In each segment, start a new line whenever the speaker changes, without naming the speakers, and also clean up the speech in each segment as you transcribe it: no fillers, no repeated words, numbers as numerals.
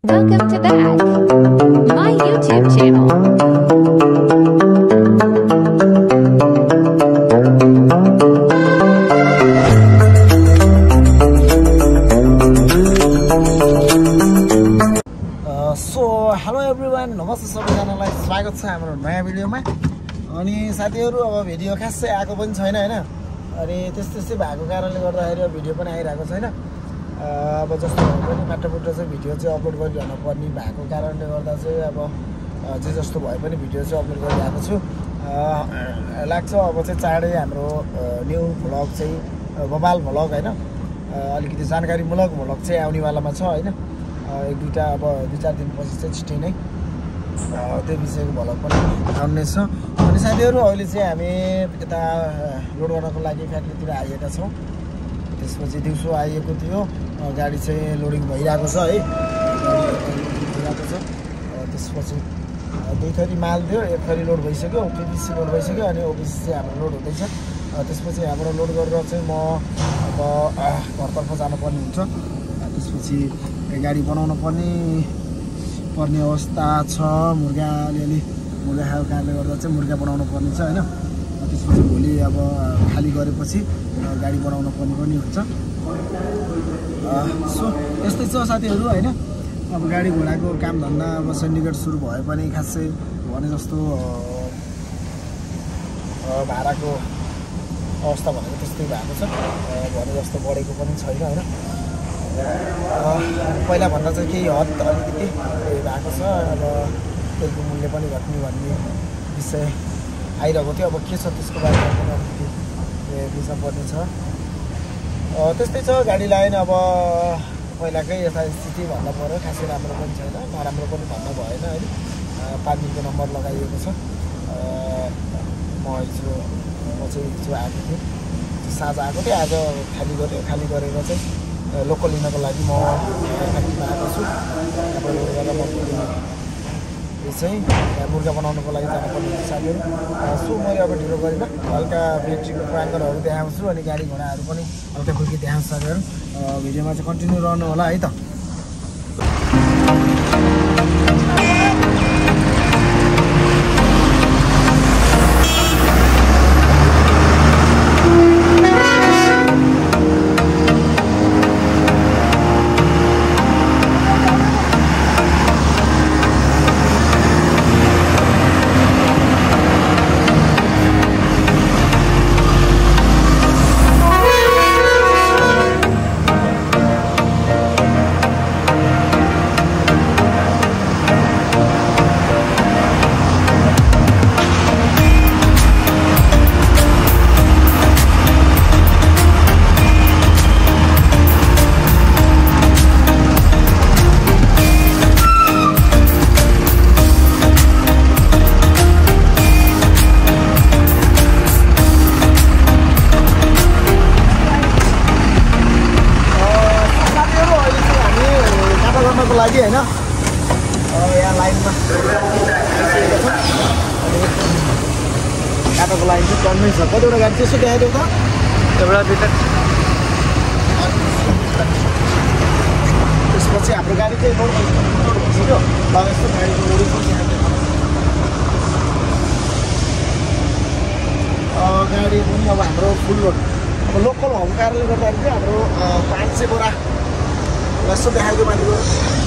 Welcome to back my YouTube channel.
Hello everyone, नमस्ते सबैजनालाई स्वागत छ हाम्रो नयाँ भिडियोमा। अनि साथीहरू, अब भिडियो खासै आएको पनि छैन हैन। अनि त्यस्तै भएको कारणले गर्दाखेरि अब भिडियो पनि आइरहेको छैन। अब जस्तो पनि फाटाफुट्टा चाहिँ भिडियो चाहिँ अपलोड गरिरहनु पर्ने भएको कारणले गर्दा चाहिँ अब जे जस्तो भए पनि भिडियो चाहिँ अपलोड गरिरहेको छु। लाग्छ अब चाहिँ चाँडै हाम्रो न्यू भ्लग चाहिँ बबाल भ्लग हैन, अलिकति जानकारीमूलक भ्लग चाहिँ आउनेवालामा छ हैन। एक दुईवटा अब 2-4 दिनपछि चाहिँ छिट्टै नै त्यो विषयको भ्लग पनि आउने छ। अनि साथीहरू, अहिले चाहिँ हामी यता लोड गर्नको लागि फ्याक्ट्रीतिर आइएका छौँ। त्यसपछि दिउँसो आइएको थियो, गाडी चाहिँ लोडिङ भइरहेको छ है, भइरहेको छ। त्यसपछि 2 थरी माल थियो, 1 थरी लोड भइसक्यो, पिपिसी लोड भइसक्यो, अनि ओबिसी चाहिँ हाम्रो लोड हुँदैछ। त्यसपछि हाम्रो लोड गरेर चाहिँ म अब घरतर्फ जानुपर्ने हुन्छ। त्यसपछि गाडी बनाउन पर्ने अवस्था छ। मुर्गा अलिअलि मुर्गा खाएको कारणले गर्दा चाहिँ मुर्गा बनाउनु पर्ने छ हैन। त्यसपछि भोलि अब खाली गरेपछि गाडी बनाउन पर्ने पनि हुन्छ। सो यस्तै छ साथीहरू हैन। अब गाडी घोडाको काम धन्दा अब सिन्डिकेट सुरु भए पनि खासै भने जस्तो भाडाको अवस्था भनेको त्यस्तै भएको छ, भने जस्तो बढेको पनि छैन हैन। पहिला भन्दा चाहिँ केही हद अलिकति भएको छ। अब तेलको मूल्य पनि घट्ने भन्ने विषय आइरहेको थियो। अब के छ त्यसको बारेमा पनि अलिकति बुझ्नुपर्ने छ। त्यस्तै छ, गाडी लाइन अब पहिलाकै यथास्थिति भन्दा पऱ्यो। खासै राम्रो पनि छैन, नराम्रो पनि भन्दा भएन होइन। 5 दिनको नम्बर लगाइएको छ। म चाहिँ हिजो आएको थिएँ, साँझ आएको थिएँ। आज खाली गरेर चाहिँ लोकल लिनको लागि म फ्याक्ट्रीमा आएको छु। यो चाहिँ मुर्गा बनाउनुको लागि जानुपर्ने साथीहरू। सो मैले अब ढिलो गरेर हल्का फ्याक्ट्रीको प्राङ्गणहरू देखाउँछु, अनि गाडी घोडाहरू पनि हल्का खुल्की देखाउँछु साथीहरू। भिडियोमा चाहिँ कन्टिन्यू रहनु होला है त। लागि हैन, यहाँ लाइनमा काटाको लाइन चाहिँ टन्नै छ। कतिवटा गाडी त्यसो देखाइदेऊ त, एउटा दुईवटा। त्यसपछि हाम्रो गाडी चाहिँ लोड भइसक्यो। यस्तो गाडीको लोडिङ पनि गाडी पनि अब हाम्रो फुल लोड। अब लोकल भएको कारणले गर्दाखेरि चाहिँ हाम्रो 500 बोरा यस्तो देखाइदियो माथिको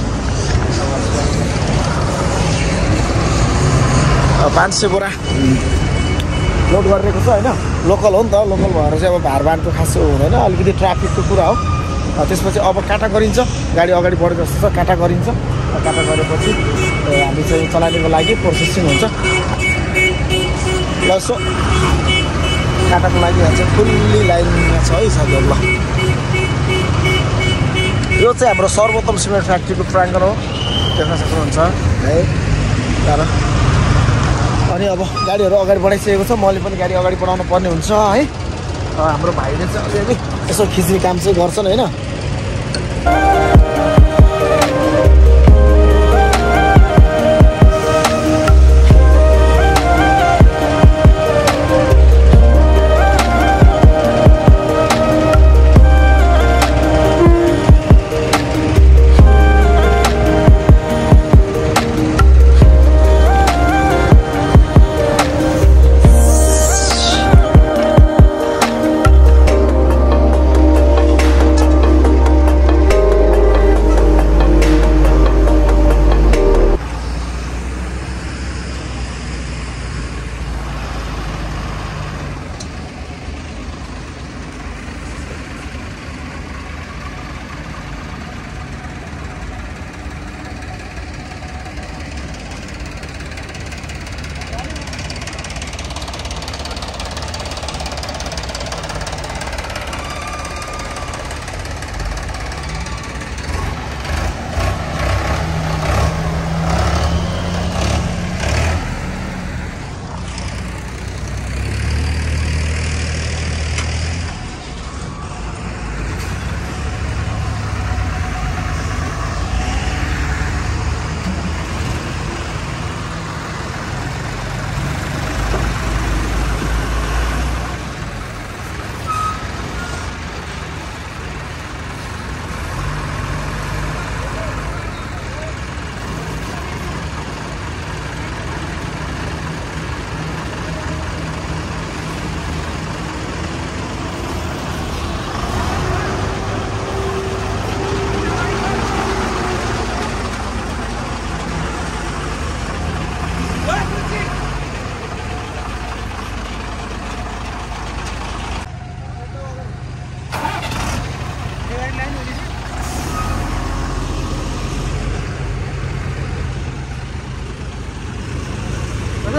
500 बोरा लोड गरिरहेको छ होइन। लोकल हो नि त, लोकल भएर चाहिँ अब भारबारको खासो हुँदैन, अलिकति ट्राफिकको कुरा हो। त्यसपछि अब काटा गरिन्छ, गाडी अगाडि बढेको जस्तो छ, काटा गरिन्छ। काटा गरेपछि हामी चाहिँ चलाइदिनको लागि प्रोसेसिङ हुन्छ। ल सो काटाको लागि चाहिँ फुल्ली लाइनमा छ है साथीहरू। ल यो चाहिँ हाम्रो सर्वोत्तम सिमेन्ट फ्याक्ट्रीको प्राङ्गण हो, देख्न सक्नुहुन्छ है तर। अनि अब गाडीहरू अगाडि बढाइसकेको छ, मैले पनि गाडी अगाडि बढाउनु पर्ने हुन्छ है। हाम्रो भाइले चाहिँ अलिअलि यसो खिच्ने काम चाहिँ गर्छन् होइन।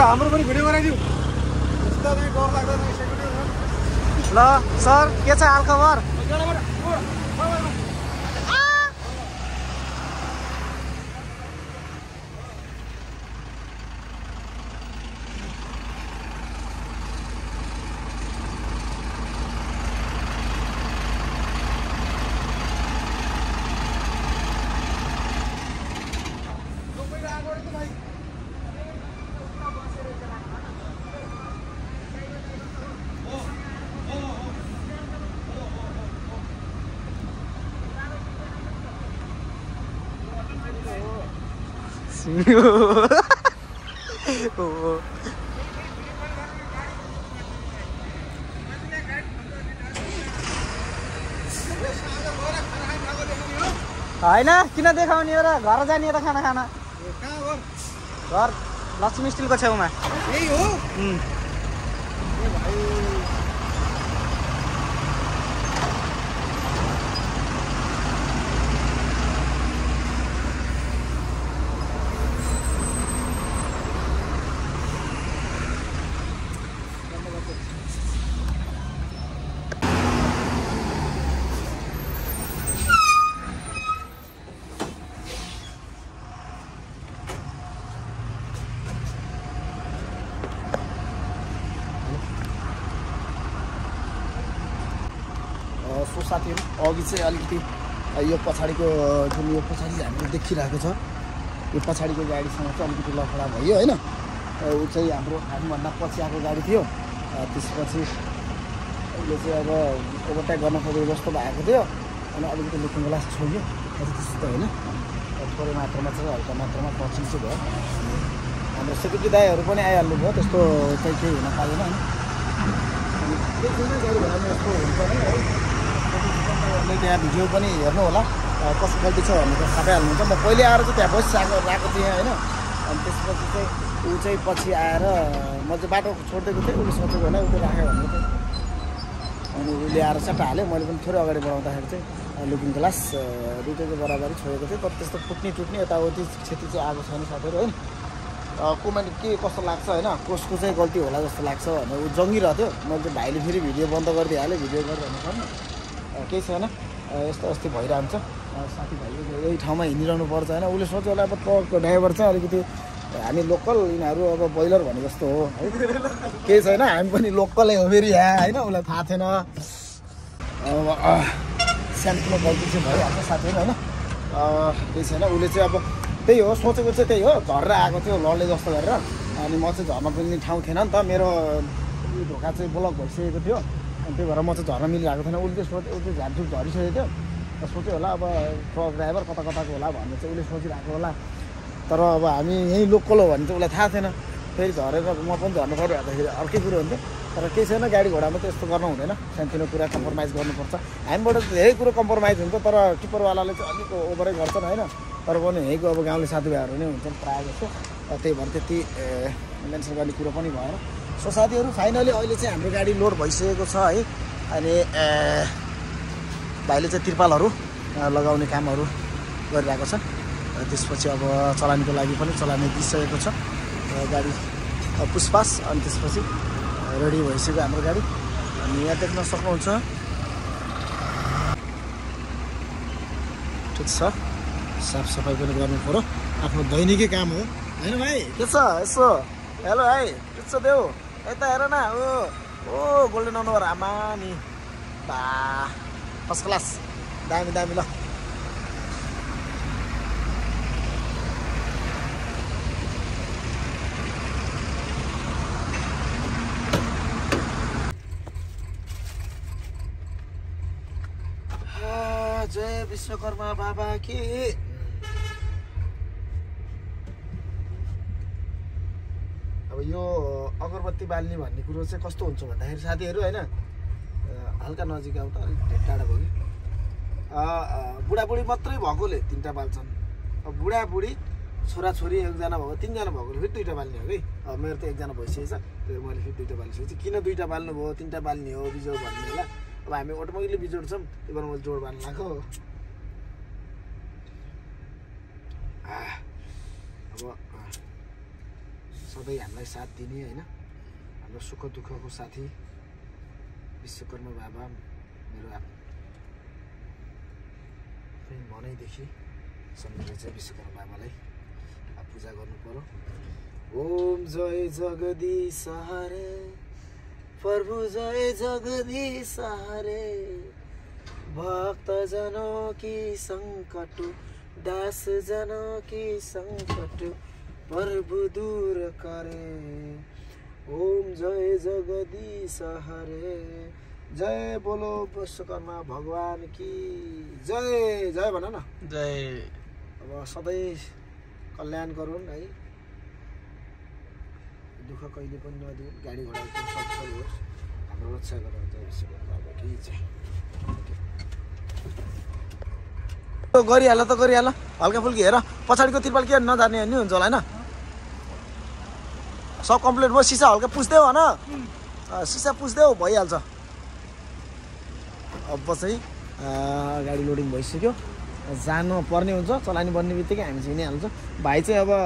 हाम्रो पनि भिडियो गराइदिउ यस्तो चाहिँ डर लाग्दैन ल सर के छ हाल खबर होइन किन देखाउने हो र घर जाने त खाना खाना घर लक्ष्मी स्टिलको छेउमा यही हो सो साथीहरू अघि चाहिँ अलिकति यो पछाडिको जुन यो पछाडि हामीले देखिरहेको छ यो पछाडिको गाडीसँग चाहिँ अलिकति लफडा भयो होइन ऊ चाहिँ हाम्रो हामीभन्दा पछि आएको गाडी थियो त्यसपछि उसले चाहिँ अब ओभरटेक गर्न खोजेको जस्तो भएको थियो अनि अलिकति लुकिङ ग्लास छोड्यो त्यस्तो त होइन थोरै मात्रामा चाहिँ हल्का मात्रामा पछि चाहिँ भयो हाम्रो सेक्युरिटी दाईहरू पनि आइहाल्नु भयो त्यस्तो चाहिँ केही हुन पाएन होइन गाडी भएर यस्तो हुन्छ है त्यहाँ भिडियो पनि हेर्नु होला कसको गल्ती छ भन्ने त थाहा पाइहाल्नुहुन्छ म पहिले आएर चाहिँ त्यहाँ बसिरहेको थिएँ होइन अनि त्यसपछि चाहिँ ऊ चाहिँ पछि आएर म चाहिँ बाटो छोडिदिएको थिएँ उसले सोचेको होइन उसले राख्यो भनेको थिएँ अनि उसले आएर चट्टा हाल्यो मैले पनि थोरै अगाडि बढाउँदाखेरि चाहिँ लुकिङ ग्लास दुइटैको बराबरी छोडेको थिएँ तर त्यस्तो फुट्ने यताउति क्षति चाहिँ आएको छैन साथीहरू होइन कमेन्ट के कस्तो लाग्छ होइन कसको चाहिँ गल्ती होला जस्तो लाग्छ भनेर ऊ जङ्गिरहेको थियो मैले चाहिँ भाइले फेरि भिडियो बन्द गरिदिइहालेँ भिडियो गरिरहनु पर्ने केही छैन यस्तो अस्ति भइरहन्छ साथीभाइले यही ठाउँमा हिँडिरहनु पर्छ होइन उसले सोच्यो होला अब ट्रकको ड्राइभर चाहिँ अलिकति हामी लोकल यिनीहरू अब बोइलर भने जस्तो हो है केही छैन हामी पनि लोकलै हो फेरि यहाँ होइन उसलाई थाहा थिएन सानोतिनो गल्ती चाहिँ भइहाल्छ साथीहरू होइन केही छैन उसले चाहिँ अब त्यही हो सोचेको चाहिँ त्यही हो झरेर आएको थियो लड्ने जस्तो गरेर अनि म चाहिँ झर्न पनि ठाउँ थिएन नि त मेरो ढोका चाहिँ ब्लक भइसकेको थियो अनि त्यही भएर म चाहिँ झर्न मिलिरहेको थिएन उसले सोच्यो उसले झारझुक झरिसकेको थियो सोच्यो होला अब ट्रक ड्राइभर कता कताको होला भन्ने चाहिँ उसले सोचिरहेको होला तर अब हामी यहीँ लोकल हो भने चाहिँ उसलाई थाहा थिएन फेरि झरेर म पनि झर्नु पऱ्यो भन्दाखेरि अर्कै कुरो हुन्थ्यो तर केही छैन गाडी घोडामा त यस्तो गर्नु हुँदैन सानोतिनो कुरा कम्प्रोमाइज गर्नुपर्छ हामीबाट धेरै कुरो कम्प्रोमाइज हुन्छ तर टिप्परवालाले चाहिँ अलिक ओभरै गर्छन् होइन तर पनि यहीँको अब गाउँले साथीभाइहरू नै हुन्छन् प्रायः जस्तो त्यही भएर त्यति मेन्सन गर्ने कुरो पनि भएन सो साथीहरू फाइनली अहिले चाहिँ हाम्रो गाडी लोड भइसकेको छ है अनि भाइले चाहिँ तिर्पालहरू लगाउने कामहरू गरिरहेको छ त्यसपछि अब चलानीको लागि पनि चलानी दिइसकेको छ गाडी पुष्पास अनि त्यसपछि रेडी भइसक्यो हाम्रो गाडी अनि यहाँ देख्न सक्नुहुन्छ ठिक छ साफसफाइ पनि गर्नु पऱ्यो आफ्नो दैनिकै काम हो होइन भाइ के छ यसो हेलो भाइ के छ देऊ यता हेर न ओ गोल्डन अनुहार आमा नि बा फर्स्ट क्लास दामी दामी ल जय विश्वकर्मा बाबा की अब यो अगरबत्ती बाल्ने भन्ने कुरो चाहिँ कस्तो हुन्छ भन्दाखेरि साथीहरू होइन हल्का नजिक आउँदा अलिक टाढा भयो कि बुढाबुढी मात्रै भएकोले 3टा बाल्छन् अब बुढाबुढी छोराछोरी एकजना भएको 3जना भएकोले फेरि 2टा बाल्ने हो कि अब मेरो त एकजना भइसकेको छ फेरि मैले फेरि 2टा बालिसकेको छु किन 2टा बाल्नु भयो 3टा बाल्ने हो बिजोड भन्ने होला अब हामी अटोमेटिकली बिजोड छौँ त्यही भएर मैले जोड बाल्नु लाग्यो अब सधैँ हामीलाई साथ दिने होइन हाम्रो सुख दुःखको साथी विश्वकर्मा बाबा मेरो मनैदेखि सम्झेर चाहिँ विश्वकर्मा बाबालाई पूजा गर्नु पर्यो। ओम जय जगदीश हरे प्रभु जय जगदीश हरे भक्तजनों की संकट दास जनों की संकट प्रभु दूर करे। ओम जय जगदीश हरे जय बोलो विश्वकर्मा भगवान की जय। जय भन न
जय।
अब सधैँ कल्याण गरून् है दुःख कहिले पनि नदिउन् गाडी घोडा एकदम सफल होस् हाम्रो रक्षा गर्नुहुन्छ विश्वकर्मा बाबाकी जय। गरिहाल त गरिहाल हल्का फुल्की हेर पछाडिको तिरपाल के नजाने नि हुन्छ होला होइन सब कम्प्लिट भयो। सिसा हल्का पुस्देऊ होइन सिसा पुस्देऊ भइहाल्छ। अब चाहिँ गाडी लोडिङ भइसक्यो जानु पर्ने हुन्छ चलानी बन्ने बित्तिकै हामी चाहिँ हिँडिहाल्छ। भाइ चाहिँ अब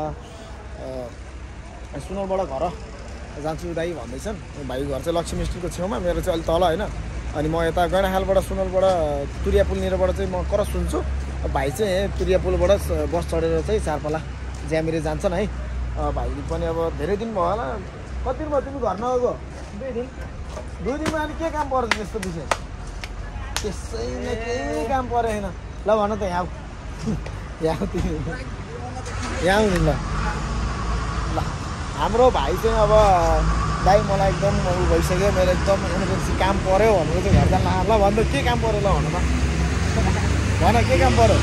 सुनौलबाट घर जान्छु दाइ भन्दैछन्। भाइ घर चाहिँ लक्ष्मी स्ट्रिटको छेउमा मेरो चाहिँ अलिक तल होइन अनि म यता गैँडाखालबाट सुनौलबाट तुरिया पुलनिरबाट चाहिँ म क्रस हुन्छु। भाइ चाहिँ तुरिया पुलबाट बस चढेर चाहिँ चारपाला ज्यामिरे जान्छन् है। भाइले पनि अब धेरै दिन भयो होला कति दिन भयो तिमी घर नगएको 2 दिनमा अनि के काम पर्छ त्यस्तो विशेष त्यसै न केही काम परेन ल भन त यहाँ यहाँ तिमी यहाँ आउनु ल ल हाम्रो भाइ चाहिँ अब दाइ मलाई एकदम उ भइसक्यो मेरो एकदम इमर्जेन्सी काम पर्यो भनेर चाहिँ घर जान ल भन त के काम पर्यो ल भन त भन के काम पर्यो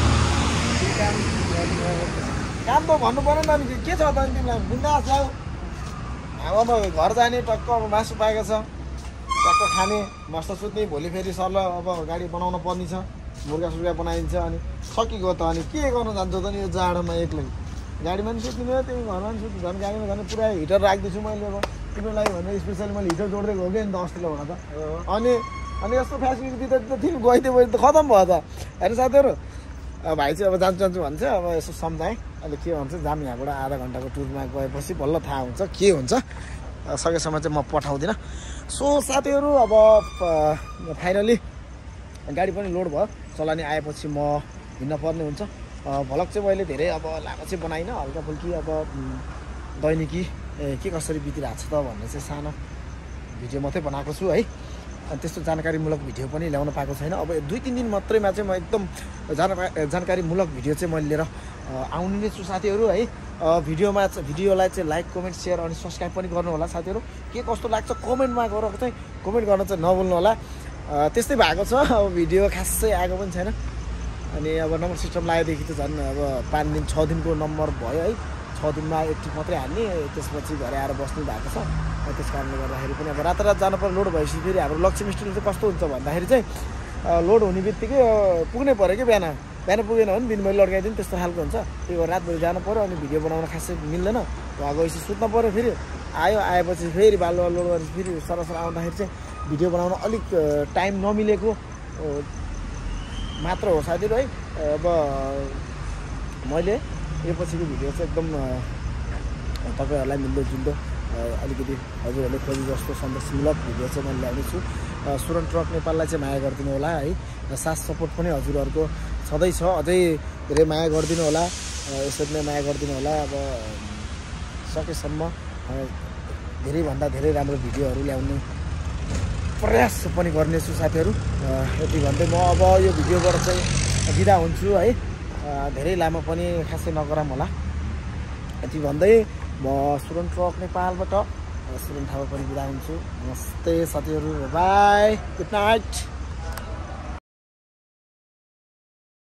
काम त भन्नु पऱ्यो नि त के छ त अनि तिमीलाई बिन्दास जाऊ अब घर जाने टक्क अब मासु पाएको छ टक्क खाने मस्त सुत्ने भोलि फेरि सर्ल अब गाडी बनाउन पर्ने छ मुर्गा सुर्गा बनाइन्छ अनि सकिगयो त अनि के गर्न जान्छ त नि यो जाडोमा एक्लै गाडीमा पनि सुत्ने हो तिमी घरमा पनि सुत्नु झन् गाडीमा झन् पुरा हिटर राखिदिन्छु मैले अब तिम्रो लागि भनेर स्पेसली मैले हिटर जोड्दै गएको नि त अस्तिलाई हुन त अनि यस्तो फेसिलिटी दिँदा त तिमी गइदियो भने त खतम भयो त होइन साथीहरू। भाइ चाहिँ अब जान्छु भन्छ अब यसो सम्झाएँ अहिले के भन्छ जाम यहाँबाट आधा घन्टाको टुरमा गएपछि बल्ल थाहा हुन्छ के हुन्छ सकेसम्म चाहिँ म पठाउँदिनँ। सो साथीहरू अब फाइनली गाडी पनि लोड भयो चलानी आएपछि म हिँड्न पर्ने हुन्छ। भ्लग चाहिँ मैले धेरै अब लामो चाहिँ बनाइनँ हल्का फुल्की अब दैनिकी के कसरी बितिरहेको छ त भन्ने चाहिँ सानो भिडियो मात्रै बनाएको छु है। अनि त्यस्तो जानकारीमूलक भिडियो पनि ल्याउन पाएको छैन। अब 2-3 दिन मात्रैमा चाहिँ म एकदम जानकारीमूलक भिडियो चाहिँ मैले लिएर आउने नै छु साथीहरू है। भिडियोलाई चाहिँ लाइक कमेन्ट सेयर अनि सब्सक्राइब पनि गर्नु होला साथीहरू। के कस्तो लाग्छ कमेन्टमा गएर चाहिँ कमेन्ट गर्न चाहिँ नभुल्नु होला। त्यस्तै भएको छ अब भिडियो खासै आएको पनि छैन अनि अब नम्बर सिस्टम लागेदेखि त झन् अब 5 दिन 6 दिनको नम्बर भयो है। 6 दिनमा एक्टिभ मात्रै हाल्ने त्यसपछि घरै आएर बस्नु भएको छ। त्यस कारणले गर्दाखेरि पनि अब रातारात जानु पर्यो लोड भएपछि फेरि हाम्रो लक्ष्मी स्ट्रिट चाहिँ कस्तो हुन्छ भन्दाखेरि चाहिँ लोड हुने बित्तिकै पुग्नै पऱ्यो कि बिहान पुगेन भने दिनभरि लड्काइदिनु त्यस्तो खालको हुन्छ। त्यही भएर रातभरि जानु पऱ्यो अनि भिडियो बनाउन खासै मिल्दैन गएपछि सुत्नु पऱ्यो फेरि आएपछि फेरि बालुवा लोड गरेपछि फेरि सरसर आउँदाखेरि चाहिँ भिडियो बनाउन अलिक टाइम नमिलेको मात्र हो साथीहरू है। अब मैले यो पछिको भिडियो चाहिँ एकदम तपाईँहरूलाई मिल्दोजुल्दो अलिकति हजुरहरूले खोजी जस्तो सन्देशमूलक भिडियो चाहिँ मैले ल्याउनेछु। सुरन ट्रक नेपाललाई चाहिँ माया गरिदिनु होला है। साथ सपोर्ट पनि हजुरहरूको सधैँ छ अझै धेरै माया गरिदिनु होला यसरी नै माया गरिदिनु होला। अब सकेसम्म धेरैभन्दा धेरै राम्रो भिडियोहरू ल्याउने प्रयास पनि गर्नेछु साथीहरू। यति भन्दै म अब यो भिडियोबाट चाहिँ बिदा हुन्छु है। धेरै लामो पनि खासै नगरौँ होला यति भन्दै म सुरन ट्रक नेपालबाट सुरन थापा पनि बिदा हुन्छु। नमस्ते साथीहरू बाई गुड नाइट।